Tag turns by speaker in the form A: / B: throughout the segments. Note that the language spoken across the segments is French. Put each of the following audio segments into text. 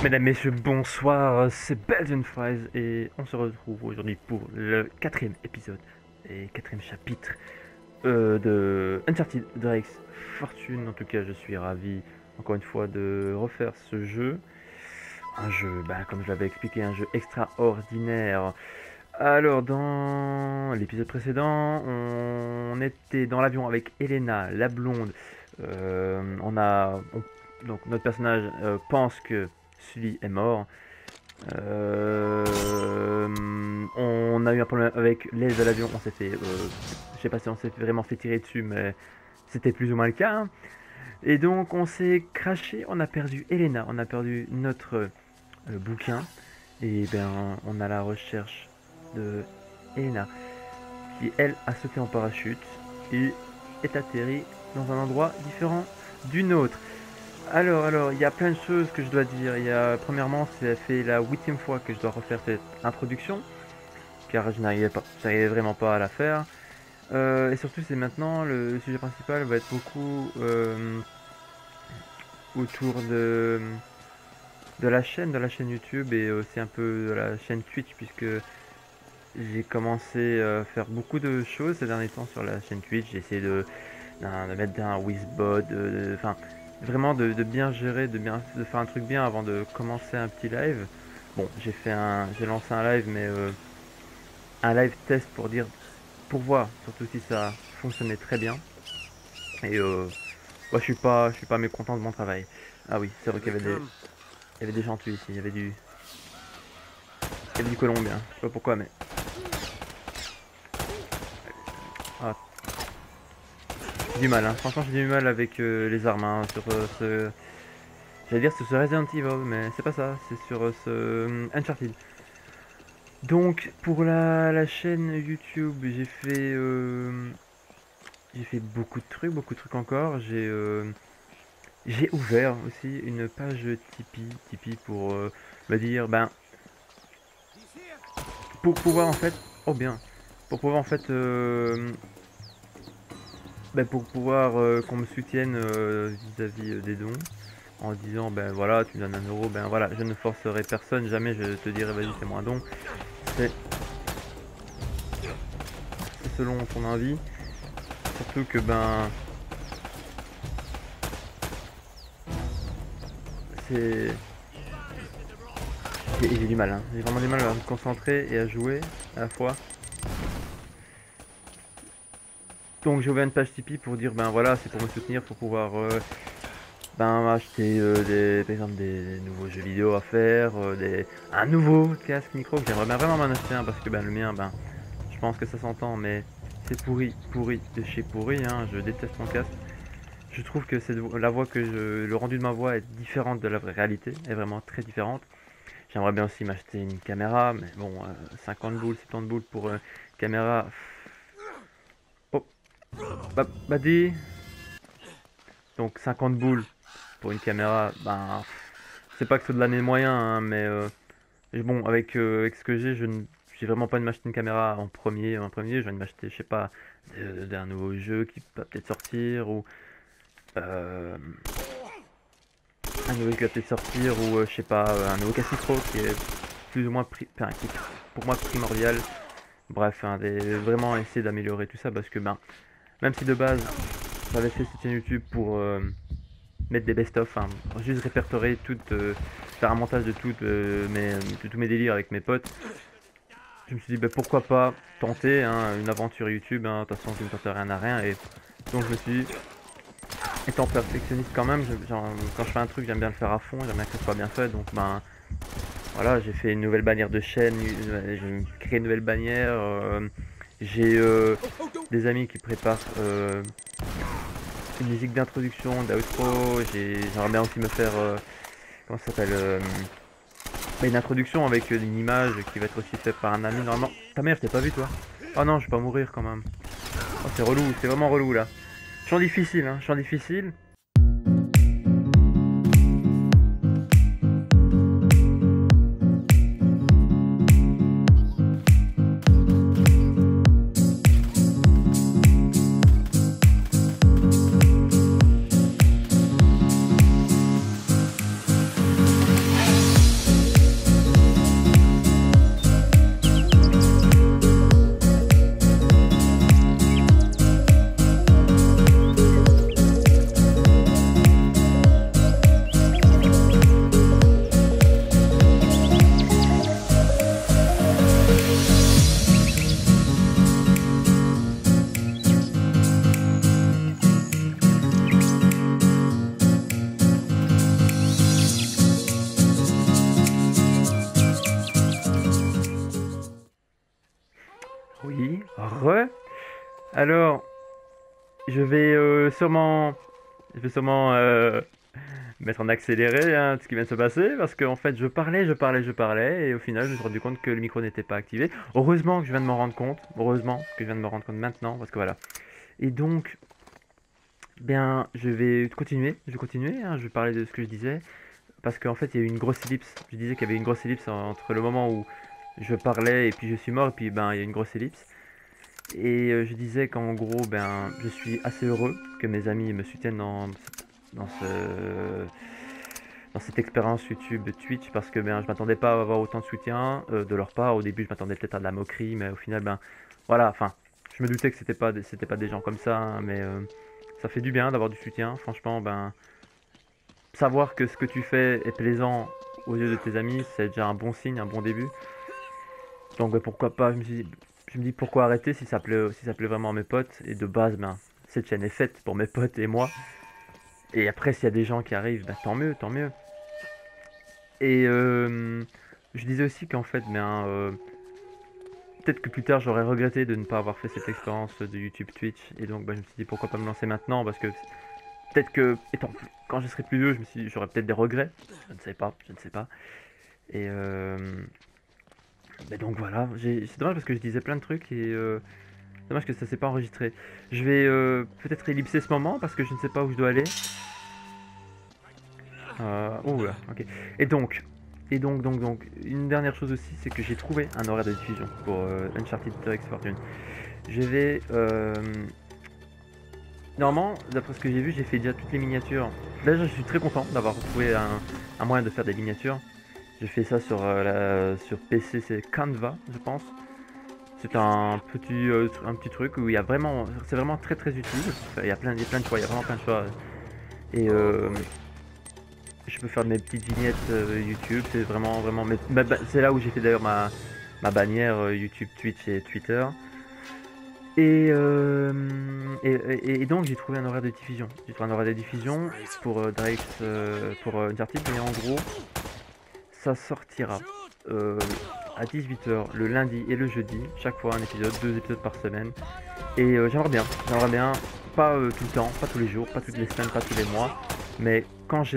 A: Mesdames, Messieurs, bonsoir, c'est Belgian Fries et on se retrouve aujourd'hui pour le quatrième épisode et quatrième chapitre de Uncharted Drake's Fortune. En tout cas, je suis ravi encore une fois de refaire ce jeu. Un jeu, comme je l'avais expliqué, un jeu extraordinaire. Alors, dans l'épisode précédent, on était dans l'avion avec Elena, la blonde. Donc notre personnage pense que Sully est mort. On a eu un problème avec l'aile de l'avion. On s'est fait, je sais pas si on s'est vraiment fait tirer dessus, mais c'était plus ou moins le cas, hein. Et donc on s'est craché. On a perdu Elena. On a perdu notre bouquin. Et on a la recherche de Elena qui elle a sauté en parachute et est atterri dans un endroit différent du nôtre. Alors, il y a plein de choses que je dois dire. Premièrement, ça fait la 8e fois que je dois refaire cette introduction, car j'arrivais vraiment pas à la faire. Et surtout, c'est maintenant, le sujet principal va être beaucoup autour de la chaîne YouTube et aussi un peu de la chaîne Twitch, puisque j'ai commencé à faire beaucoup de choses ces derniers temps sur la chaîne Twitch. J'ai essayé de mettre un Wizbot, vraiment de bien gérer, de faire un truc bien avant de commencer un petit live. Bon, j'ai lancé un live, mais un live test pour voir surtout si ça fonctionnait très bien. Et moi je suis pas mécontent de mon travail. Ah oui, c'est vrai qu'il y avait des gentils ici, il y avait du colombien, je sais pas pourquoi, mais ah. J'ai du mal, hein. Franchement j'ai du mal avec les armes, hein, sur ce... J'allais dire sur ce Resident Evil, mais c'est pas ça, c'est sur ce Uncharted. Donc pour la chaîne YouTube, j'ai fait beaucoup de trucs encore. J'ai ouvert aussi une page Tipeee pour me dire pour pouvoir en fait, oh bien, pour pouvoir en fait pour pouvoir qu'on me soutienne vis-à-vis des dons, en disant voilà, tu me donnes 1 euro, voilà, je ne forcerai personne, jamais je te dirai vas-y c'est moi un don. C'est selon ton envie, surtout que c'est... J'ai du mal, hein. J'ai vraiment du mal à me concentrer et à jouer à la fois. Donc j'ai ouvert une page Tipeee pour dire voilà, c'est pour me soutenir, pour pouvoir acheter par exemple des nouveaux jeux vidéo à faire, un nouveau casque micro que j'aimerais vraiment m'en acheter un, parce que le mien je pense que ça s'entend, mais c'est pourri de chez pourri, hein. Je déteste mon casque. Je trouve que la voix le rendu de ma voix est différente de la vraie réalité, est vraiment très différente. J'aimerais bien aussi m'acheter une caméra, mais bon, 50 boules, 70 boules pour caméra. Oh, dis. Donc 50 boules pour une caméra, c'est pas que c'est de l'année moyen, hein, mais bon, avec ce que j'ai vraiment pas de m'acheter une caméra en premier. Je viens de m'acheter, je sais pas, d'un nouveau jeu qui va peut-être sortir, ou un nouveau qui va peut-être sortir, ou je sais pas, un nouveau casque micro qui est plus ou moins pour moi primordial. Bref, vraiment essayer d'améliorer tout ça, parce que même si de base j'avais fait cette chaîne YouTube pour mettre des best-of, hein, juste répertorier faire un montage de tous mes délires avec mes potes, je me suis dit pourquoi pas tenter, hein, une aventure YouTube, hein. De toute façon je ne tente rien à rien, et donc je me suis dit, étant perfectionniste quand même, quand je fais un truc j'aime bien le faire à fond, j'aime bien que ce soit bien fait, donc voilà, j'ai fait une nouvelle bannière de chaîne, j'ai créé une nouvelle bannière, j'ai des amis qui préparent une musique d'introduction, d'outro. J'aimerais bien aussi me faire comment ça s'appelle, une introduction avec une image qui va être aussi faite par un ami. Normalement, ta mère, je t'ai pas vu toi. Oh non, je vais pas mourir quand même. Oh, c'est relou, c'est vraiment relou là. Champ difficile, hein, champ difficile. Alors, je vais sûrement mettre en accéléré hein, ce qui vient de se passer parce qu'en fait, je parlais et au final, je me suis rendu compte que le micro n'était pas activé. Heureusement que je viens de m'en rendre compte. Heureusement que je viens de me rendre compte maintenant parce que voilà. Et donc, bien, je vais continuer, hein, je vais parler de ce que je disais, parce qu'en fait, il y a eu une grosse ellipse. Je disais qu'il y avait une grosse ellipse entre le moment où je parlais et puis je suis mort, et puis ben, il y a une grosse ellipse. Et je disais qu'en gros, ben, je suis assez heureux que mes amis me soutiennent dans dans cette expérience YouTube Twitch, parce que ben, je m'attendais pas à avoir autant de soutien de leur part. Au début, je m'attendais peut-être à de la moquerie, mais au final, ben, voilà, enfin, je me doutais que c'était pas des gens comme ça, hein, mais ça fait du bien d'avoir du soutien. Franchement, ben, savoir que ce que tu fais est plaisant aux yeux de tes amis, c'est déjà un bon signe, un bon début. Donc ben, pourquoi pas, je me dis pourquoi arrêter si ça plaît vraiment à mes potes. Et de base, ben, cette chaîne est faite pour mes potes et moi. Et après, s'il y a des gens qui arrivent, ben, tant mieux, tant mieux. Et je disais aussi qu'en fait, ben, peut-être que plus tard j'aurais regretté de ne pas avoir fait cette expérience de YouTube Twitch. Et donc ben, je me suis dit pourquoi pas me lancer maintenant, parce que peut-être que quand je serai plus vieux, j'aurais peut-être des regrets. Je ne sais pas, je ne sais pas. Et mais donc voilà, c'est dommage parce que je disais plein de trucs et dommage que ça s'est pas enregistré. Je vais peut-être ellipser ce moment parce que je ne sais pas où je dois aller. Oh là, ok. Et donc, une dernière chose aussi, c'est que j'ai trouvé un horaire de diffusion pour Uncharted 2 X Fortune. Je vais... Normalement, d'après ce que j'ai vu, j'ai fait déjà toutes les miniatures. Là, je suis très content d'avoir trouvé un moyen de faire des miniatures. J'ai fait ça sur PC, c'est Canva, je pense. C'est un petit truc où il y a vraiment, c'est vraiment très très utile. Enfin, il y a plein de choix, il y a vraiment plein de choix. Et je peux faire mes petites vignettes YouTube, c'est vraiment, c'est là où j'ai fait d'ailleurs ma bannière YouTube, Twitch et Twitter. Et donc j'ai trouvé un horaire de diffusion. J'ai trouvé un horaire de diffusion pour pour Uncharted, mais en gros, ça sortira à 18h le lundi et le jeudi, chaque fois un épisode, 2 épisodes par semaine. Et j'aimerais bien, pas tout le temps, pas tous les jours, pas toutes les semaines, pas tous les mois, mais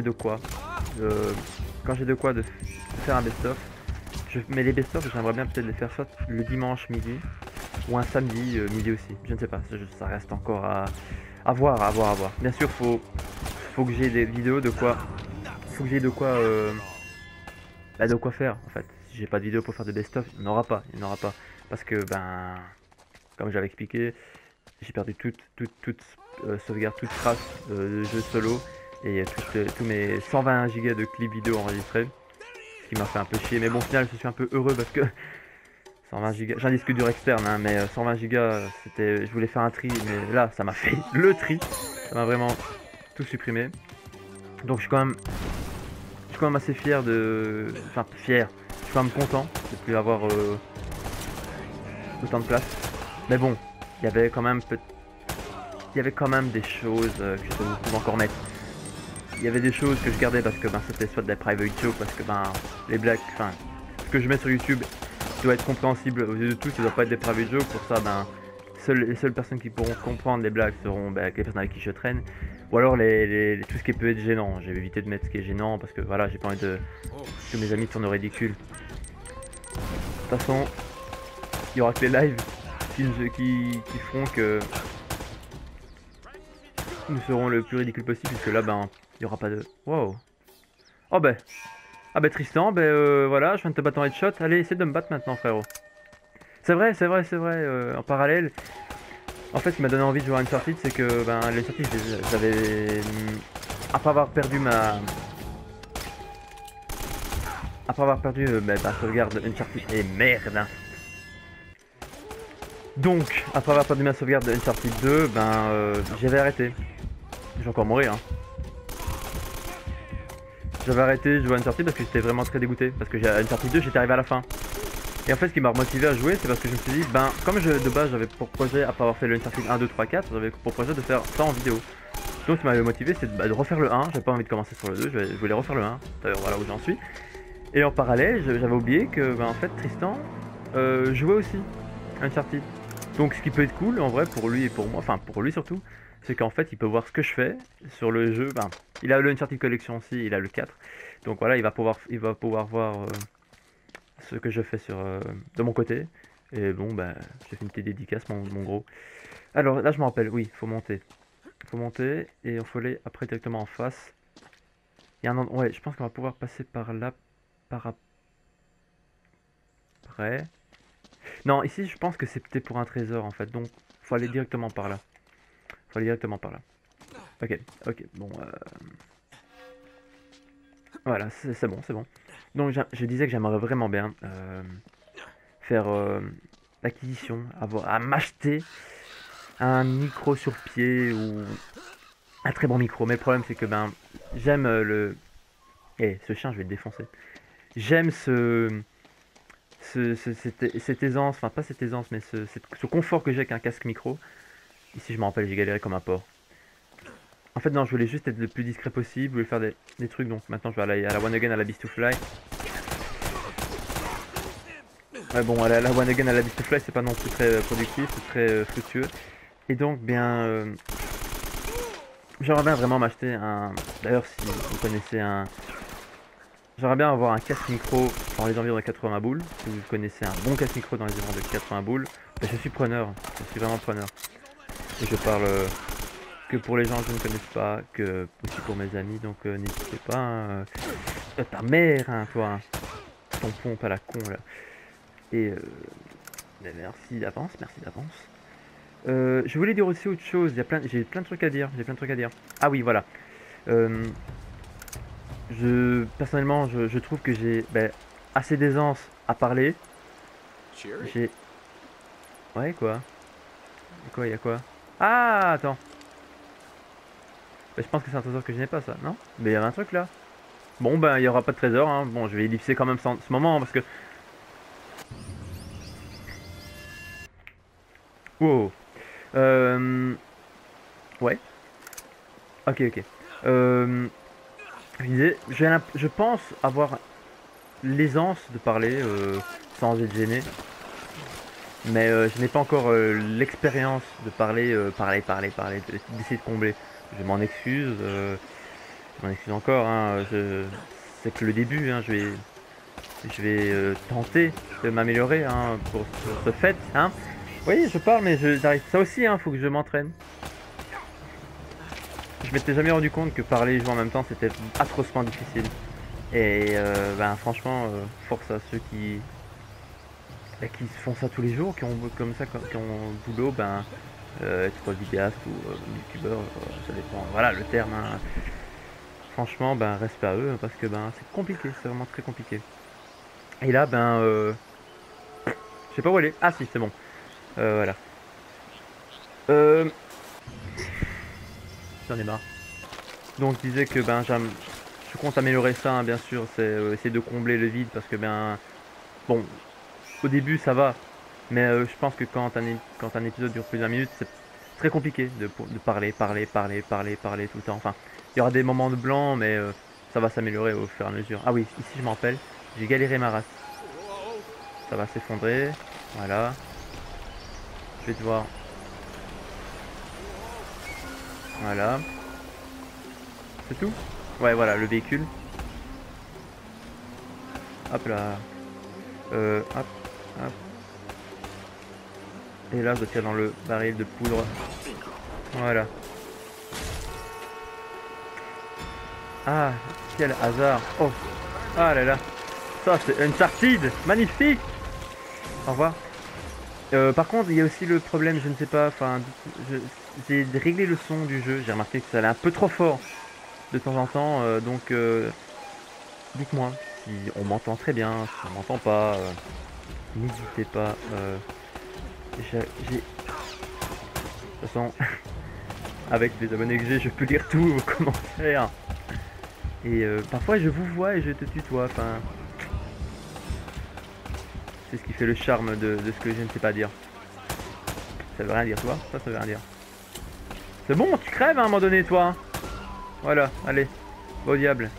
A: quand j'ai de quoi de faire un best-of, mais les best-of, j'aimerais bien peut-être les faire soit le dimanche midi, ou un samedi midi aussi, je ne sais pas, ça reste encore à voir, à voir, à voir. Bien sûr, faut que j'ai des vidéos faut que j'ai de quoi faire en fait. Si j'ai pas de vidéo pour faire de best-of, il n'y en aura pas, parce que ben, comme j'avais expliqué, j'ai perdu toute sauvegarde, toute trace de jeu solo et tous mes 120 gigas de clips vidéo enregistrés, ce qui m'a fait un peu chier. Mais bon, au final, je suis un peu heureux parce que 120 gigas, j'ai un disque dur externe, hein, mais 120 gigas, je voulais faire un tri, mais là, ça m'a fait le tri, ça m'a vraiment tout supprimé. Donc je suis quand même assez fier enfin fier, je suis quand même content de plus avoir autant de place. Mais bon, il y avait quand même des choses que je pouvais encore mettre. Il y avait des choses que je gardais parce que ben, c'était soit des private jokes, parce que ben, les blagues, enfin, ce que je mets sur YouTube doit être compréhensible aux yeux de tous, ça doit pas être des private jokes. Pour ça, ben, les seules personnes qui pourront comprendre les blagues seront ben, les personnes avec qui je traîne. Ou alors tout ce qui peut être gênant. J'ai évité de mettre ce qui est gênant parce que voilà, j'ai pas envie que mes amis tournent au ridicule. De toute façon, il y aura que les lives qui feront que nous serons le plus ridicule possible, puisque là, ben, il y aura pas de... Wow. Oh ben... Ah ben Tristan, voilà, je viens de te battre en headshot. Allez, essaie de me battre maintenant, frérot. C'est vrai, en parallèle... En fait, ce qui m'a donné envie de jouer à Uncharted, c'est que, ben, l'Uncharted, j'avais... Après avoir perdu ma ma sauvegarde Uncharted... Et merde, hein. Donc, après avoir perdu ma sauvegarde de Uncharted 2, ben, j'avais arrêté. Je vais encore mourir, hein. J'avais arrêté de jouer à Uncharted parce que j'étais vraiment très dégoûté. Parce que à Uncharted 2, j'étais arrivé à la fin. Et en fait, ce qui m'a motivé à jouer, c'est parce que je me suis dit, ben, comme de base, j'avais pour projet, après avoir fait le Uncharted 1, 2, 3, 4, j'avais pour projet de faire ça en vidéo. Donc, ce qui m'avait motivé, c'est de refaire le 1. J'avais pas envie de commencer sur le 2, je voulais refaire le 1. D'ailleurs, voilà où j'en suis. Et en parallèle, j'avais oublié que, ben, en fait, Tristan jouait aussi Uncharted. Donc ce qui peut être cool en vrai pour lui et pour moi, enfin pour lui surtout, c'est qu'en fait il peut voir ce que je fais sur le jeu. Ben, il a le Uncharted Collection aussi, il a le 4. Donc voilà, il va pouvoir voir ce que je fais de mon côté. Et bon, bah, j'ai fait une petite dédicace, mon gros. Alors là, je me rappelle, oui, faut monter. Faut monter et il faut aller après directement en face. Il y a un endroit, ouais, je pense qu'on va pouvoir passer par là, par après. Non, ici, je pense que c'était pour un trésor en fait, donc faut aller directement par là. Faut aller directement par là. Ok, ok, bon, voilà, c'est bon, c'est bon. Donc je disais que j'aimerais vraiment bien faire l'acquisition, à m'acheter un micro sur pied ou un très bon micro. Mais le problème c'est que ben j'aime Eh, ce chien je vais le défoncer. J'aime cette aisance, enfin pas cette aisance, mais ce confort que j'ai avec un casque micro. Ici je me rappelle, j'ai galéré comme un porc. En fait non, je voulais juste être le plus discret possible, je voulais faire des trucs, donc maintenant je vais aller à la One Again, à la Beast to Fly. Ouais bon, à la One Again, à la Beast to Fly, c'est pas non plus très productif, c'est très fructueux. Et donc bien, j'aimerais bien vraiment m'acheter un... D'ailleurs si vous connaissez un... J'aimerais bien avoir un casque micro dans les environs de 80 boules. Si vous connaissez un bon casque micro dans les environs de 80 boules, ben, je suis preneur, je suis vraiment preneur. Et je parle que pour les gens que je ne connaisse pas, que aussi pour mes amis, donc n'hésitez pas. Hein, ta mère, hein, toi, hein, ton pompe à la con là. Et ben, merci d'avance, merci d'avance. Je voulais dire aussi autre chose, j'ai plein de trucs à dire, Ah oui, voilà. Euh, personnellement, je trouve que j'ai ben, assez d'aisance à parler. J'ai... Ouais, quoi? Y a quoi? Ah, attends. Ben, je pense que c'est un trésor que je n'ai pas, ça, non? Mais il y avait un truc là. Bon, ben, il n'y aura pas de trésor, hein. Bon, je vais ellipser quand même ce moment, parce que... Wow. Euh... Ouais. Ok, ok. Je disais, je pense avoir l'aisance de parler sans être gêné. Mais je n'ai pas encore l'expérience de parler, d'essayer de combler. Je m'en excuse encore. Hein, c'est que le début. Hein, je vais tenter de m'améliorer hein, pour ce fait. Hein. Oui, je parle, mais j'arrive. Ça aussi, hein, faut que je m'entraîne. Je m'étais jamais rendu compte que parler et jouer en même temps, c'était atrocement difficile. Et ben franchement, force à ceux qui font ça tous les jours, qui ont comme ça, qui ont boulot, ben être vidéaste ou youtubeur, ça dépend. Voilà le terme. Hein. Franchement, ben respect à eux parce que ben c'est compliqué, c'est vraiment très compliqué. Et là, ben je sais pas où aller. Ah si, c'est bon. Voilà. J'en ai marre. Donc je disais que ben je compte améliorer ça, hein, bien sûr, c'est essayer de combler le vide parce que ben bon, au début ça va, mais je pense que quand un épisode dure plus de 20 minutes, c'est très compliqué de parler tout le temps. Enfin, il y aura des moments de blanc, mais ça va s'améliorer au fur et à mesure. Ah oui, ici je m'en rappelle, j'ai galéré ma race. Ça va s'effondrer, voilà. Je vais devoir... Voilà. C'est tout? Ouais, voilà, le véhicule. Hop là. Hop, hop. Et là, je dois tirer dans le baril de poudre. Voilà. Ah, quel hasard. Oh, ah là là. Ça, c'est Uncharted. Magnifique. Au revoir. Par contre, il y a aussi le problème, je ne sais pas, enfin, j'ai réglé le son du jeu. J'ai remarqué que ça allait un peu trop fort de temps en temps. Donc, dites-moi si on m'entend très bien, si on m'entend pas. N'hésitez pas. De toute façon, avec les abonnés que j'ai, je peux lire tous vos commentaires. Et parfois, je vous vois et je te tutoie. Enfin, c'est ce qui fait le charme de ce que je ne sais pas dire. Ça veut rien dire, toi? Ça veut rien dire. C'est bon, tu crèves à un moment donné, toi. Voilà, allez, au diable.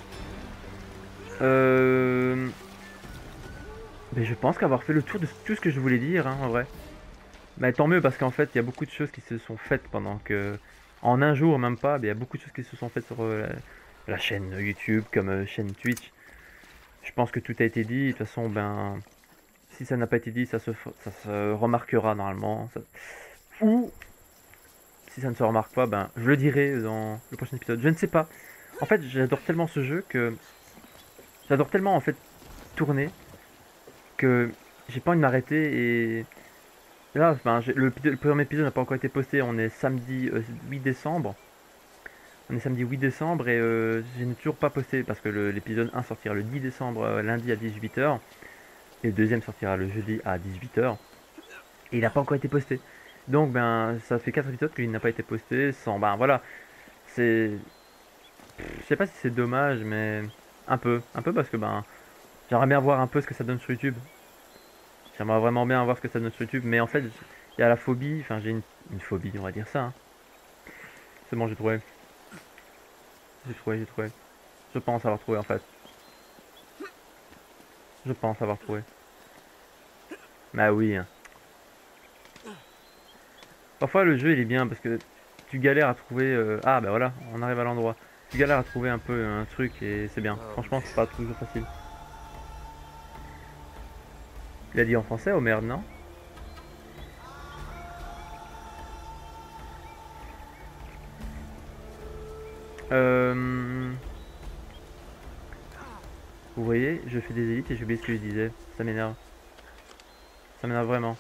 A: Mais je pense qu'avoir fait le tour de tout ce que je voulais dire, hein, en vrai. Bah tant mieux parce qu'en fait, il y a beaucoup de choses qui se sont faites pendant que... En un jour, même pas, il y a beaucoup de choses qui se sont faites sur la chaîne YouTube, comme chaîne Twitch. Je pense que tout a été dit. De toute façon, ben... Si ça n'a pas été dit, ça se remarquera normalement. Ou, si ça ne se remarque pas, ben, je le dirai dans le prochain épisode. Je ne sais pas. En fait, j'adore tellement ce jeu que... J'adore tellement, en fait, tourner, que j'ai pas envie de m'arrêter et... Là, ben, le premier épisode n'a pas encore été posté, on est samedi 8 décembre. On est samedi 8 décembre et je n'ai toujours pas posté parce que l'épisode 1 sortira le 10 décembre lundi à 18 h. Et le deuxième sortira le jeudi à 18 h. Et il n'a pas encore été posté. Donc ben ça fait 4 épisodes qu'il n'a pas été posté sans... Ben voilà, c'est... Je sais pas si c'est dommage mais un peu parce que ben j'aimerais bien voir un peu ce que ça donne sur YouTube. J'aimerais vraiment bien voir ce que ça donne sur YouTube mais en fait il y a la phobie, enfin j'ai une phobie on va dire ça. Hein. C'est bon j'ai trouvé. J'ai trouvé. Je pense avoir trouvé en fait. Je pense avoir trouvé. Bah oui. Hein. Parfois le jeu il est bien parce que tu galères à trouver... Ah bah voilà, on arrive à l'endroit. Tu galères à trouver un peu un truc et c'est bien. Franchement c'est pas toujours facile. Il a dit en français, oh merde non? Vous voyez, je fais des élites et j'ai oublié ce que je disais. Ça m'énerve. Ça m'énerve vraiment.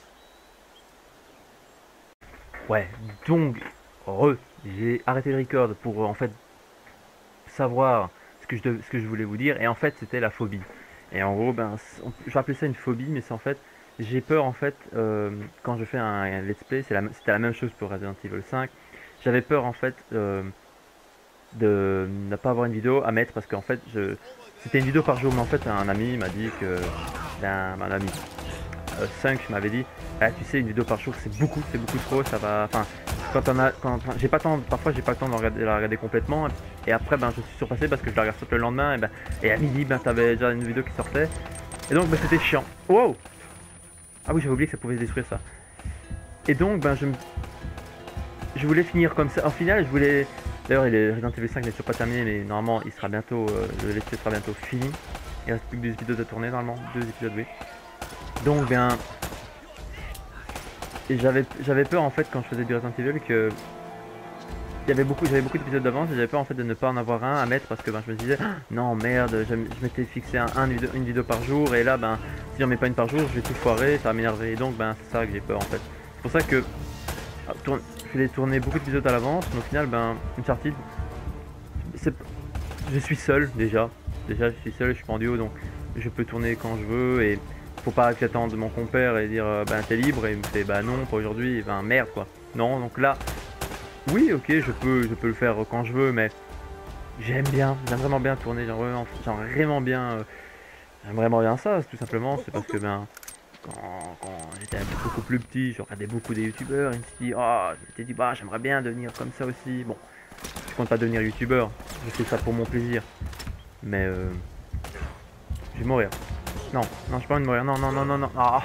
A: Ouais, donc, j'ai arrêté le record pour en fait savoir ce que je voulais vous dire. Et en fait, c'était la phobie. Et en gros, ben, je vais appeler ça une phobie, mais c'est en fait, j'ai peur en fait, quand je fais un let's play, c'était la même chose pour Resident Evil 5. J'avais peur en fait de ne pas avoir une vidéo à mettre parce qu'en fait, c'était une vidéo par jour. Mais en fait, un ami m'a dit que, un ami 5 m'avait dit, ah, tu sais, une vidéo par jour, c'est beaucoup trop, ça va, enfin, j'ai pas le temps, parfois j'ai pas le temps de la regarder complètement, et après, ben, je suis surpassé parce que je la regarde le lendemain, et à midi, ben, t'avais déjà une vidéo qui sortait, et donc, ben, c'était chiant. Wow! Ah oui, j'avais oublié que ça pouvait se détruire ça. Et donc, ben, je voulais finir comme ça. En final, je voulais, d'ailleurs, Resident Evil 5 n'est toujours pas terminé, mais normalement, il sera bientôt, le let's play sera bientôt fini. Il reste plus que 2 épisodes à tourner, normalement, 2 épisodes, oui. Donc, bien, et j'avais peur en fait quand je faisais du Resident Evil que j'avais beaucoup d'épisodes d'avance et j'avais peur en fait de ne pas en avoir un à mettre parce que ben, je me disais ah, non merde je m'étais fixé une vidéo par jour et là ben si j'en mets pas une par jour je vais tout foirer, ça va m'énerver et donc ben c'est ça que j'ai peur en fait. C'est pour ça que je voulais tourner beaucoup d'épisodes à l'avance mais au final ben Uncharted je suis seul déjà je suis seul, je suis pas en duo donc je peux tourner quand je veux et faut pas que j'attende mon compère et dire ben t'es libre et il me fait bah non pas aujourd'hui, ben merde quoi. Non donc là oui ok je peux le faire quand je veux mais j'aime vraiment bien tourner, j'aime vraiment bien ça tout simplement, c'est parce que ben quand j'étais beaucoup plus petit je regardais beaucoup des youtubeurs et je m'étais dit bah j'aimerais bien devenir comme ça aussi. Bon je compte pas devenir youtubeur, je fais ça pour mon plaisir mais je vais mourir. Non, j'ai pas envie de mourir. Non. Ah.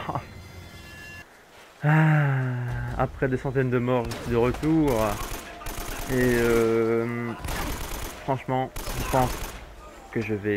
A: Après des centaines de morts, je suis de retour. Et franchement, je pense que je vais...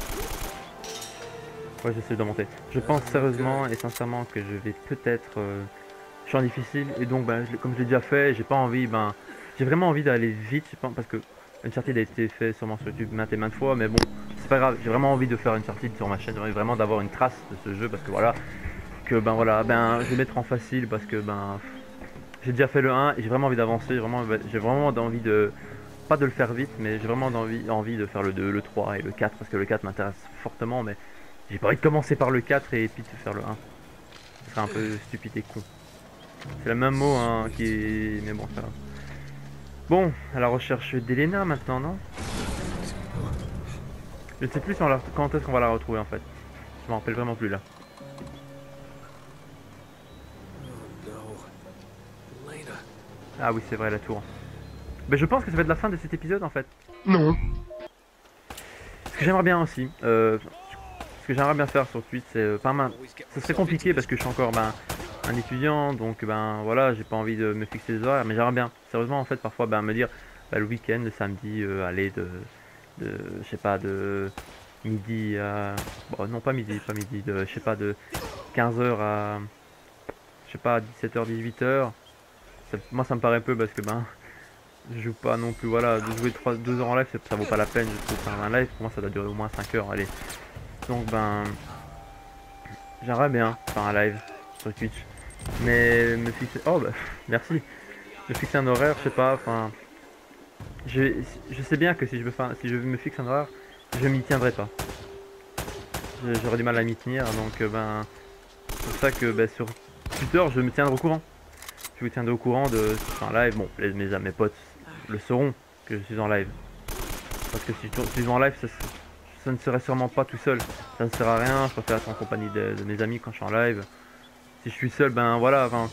A: Ouais, j'essaie de monter. Je pense sérieusement et sincèrement que je vais peut-être... Je suis en difficile et donc, comme je l'ai déjà fait, j'ai pas envie... j'ai vraiment envie d'aller vite, parce que Uncharted a été fait sûrement sur YouTube maintes et maintes fois, mais bon, c'est pas grave, j'ai vraiment envie de faire Uncharted sur ma chaîne, j'ai envie vraiment d'avoir une trace de ce jeu, parce que voilà, je vais mettre en facile, parce que j'ai déjà fait le 1, et j'ai vraiment envie d'avancer, j'ai vraiment envie de, pas de le faire vite, mais j'ai vraiment envie de faire le 2, le 3 et le 4, parce que le 4 m'intéresse fortement, mais j'ai pas envie de commencer par le 4 et puis de faire le 1. Ce serait un peu stupide et con. C'est le même mot, hein, mais bon, ça va. Bon, à la recherche d'Elena maintenant, non? Je ne sais plus quand est-ce qu'on va la retrouver en fait. Je m'en rappelle vraiment plus là. Ah oui, c'est vrai, la tour. Mais je pense que ça va être la fin de cet épisode en fait.
B: Non.
A: Ce que j'aimerais bien aussi, ce que j'aimerais bien faire sur Twitch, c'est ça serait compliqué parce que je suis encore un étudiant, donc ben voilà, j'ai pas envie de me fixer des horaires, mais j'aimerais bien, sérieusement en fait, parfois ben, me dire bah, le week-end, le samedi, aller je sais pas, de midi à, bon non pas midi, je sais pas, de 15 h à, je sais pas, 17 h 18 h. Moi ça me paraît peu parce que ben, je joue pas non plus, voilà, de jouer 2 heures en live, ça vaut pas la peine, je trouve, faire un live, pour moi ça doit durer au moins 5 heures, allez. Donc ben, j'aimerais bien faire un live sur Twitch. Mais me fixer... Oh bah, merci. Me fixer un horaire, je sais pas, enfin... Je, je sais bien que si si je me fixe un horaire, je m'y tiendrai pas. J'aurais du mal à m'y tenir, donc ben... C'est pour ça que ben, sur Twitter, je me tiendrai au courant. Je vous tiendrai au courant de un live. Bon, mes potes le sauront que je suis en live. Parce que si je suis en live, ça ne serait sûrement pas tout seul. Ça ne sert à rien, je préfère être en compagnie de mes amis quand je suis en live. Si je suis seul, ben voilà, enfin...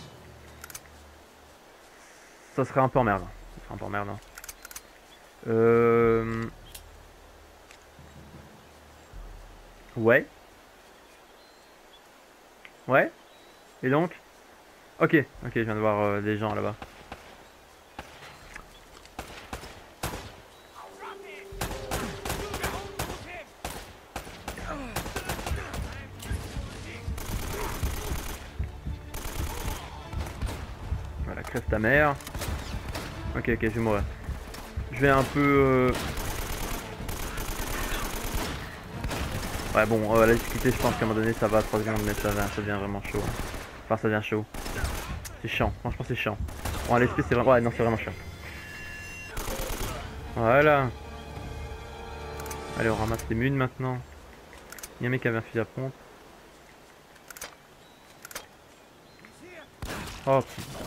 A: Ça serait un peu emmerdant. Ça serait un peu emmerdant. Ouais. Ouais. Et donc? Ok, ok, je viens de voir des gens là-bas. Voilà, crève ta mère. Ok, ok, je vais mourir. Je vais un peu... Ouais, bon, la difficulté, je pense qu'à un moment donné, ça va à 3 secondes, mais ça devient vraiment chaud. Hein. Enfin, ça devient chaud. C'est chiant, franchement, c'est chiant. Bon, à l'esprit, c'est vraiment... Ouais, non, c'est vraiment chiant. Voilà. Allez, on ramasse les munes maintenant. Il y a un mec qui avait un fusil à pompe. Oh putain.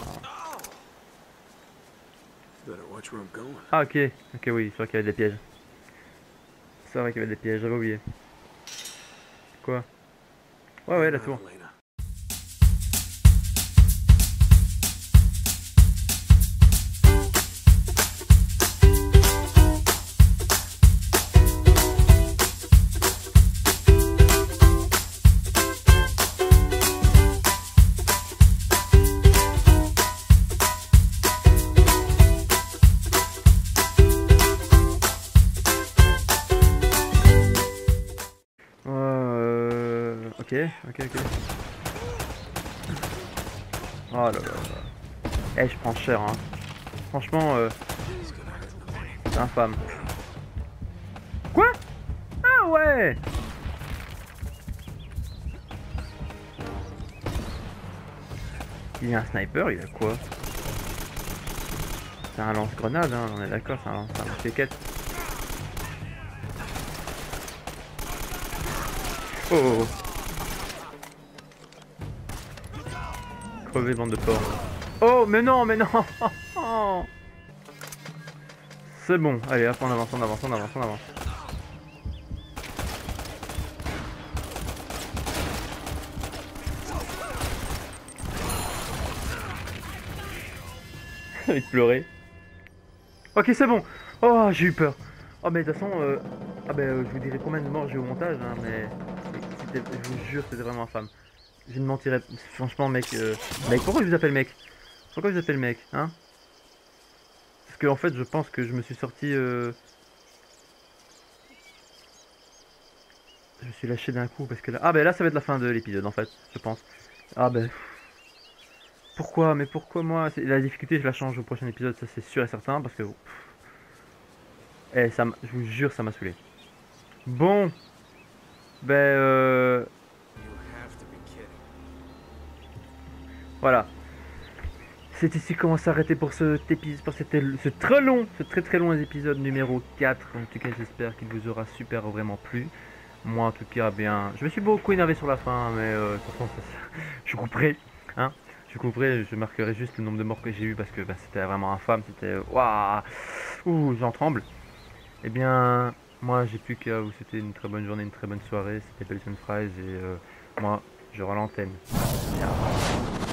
A: Ah ok, ok oui, c'est vrai qu'il y avait des pièges. C'est vrai qu'il y avait des pièges, j'avais oublié. Quoi? Ouais ouais, la tour. Ok, ok, ok. Oh là là là. Eh, je prends cher, hein. Franchement, c'est infâme. Quoi? Ah ouais! Il y a un sniper, il a quoi? C'est un lance-grenade, hein, on est d'accord, c'est un lance-quéquette. Oh, oh, oh. Crevé, bande de porc. Oh, mais non, mais non. C'est bon, allez, hop, on avance, on avance, on avance, on avance. J'ai pleuré. Ok, c'est bon. Oh, j'ai eu peur. Oh, mais de toute façon, ah ben, je vous dirai combien de morts j'ai au montage, hein, mais je vous jure, c'était vraiment infâme. Je ne mentirais, franchement, mec. Mec, pourquoi je vous appelle mec? Pourquoi je vous appelle mec, hein? Parce que en fait, je pense que je me suis sorti. Je me suis lâché d'un coup parce que là. Ah, ben là, ça va être la fin de l'épisode, en fait, je pense. Ah, ben. Pourquoi? Mais pourquoi moi? La difficulté, je la change au prochain épisode, ça c'est sûr et certain, parce que. Eh, je vous jure, ça m'a saoulé. Bon. Ben. Voilà. C'est ici qu'on va s'arrêter pour cet épisode, pour ce très long épisode numéro 4. En tout cas, j'espère qu'il vous aura vraiment plu. Moi, en tout cas, bien, je me suis beaucoup énervé sur la fin, mais de toute façon, je couperai, hein. Je couperai, je marquerai juste le nombre de morts que j'ai eu parce que bah, c'était vraiment infâme, c'était waouh, ouh, j'en tremble. Eh bien, moi, j'ai plus qu'à vous souhaiter une très bonne journée, une très bonne soirée. C'était Pelson Fries et moi, je rends l'antenne. Ciao.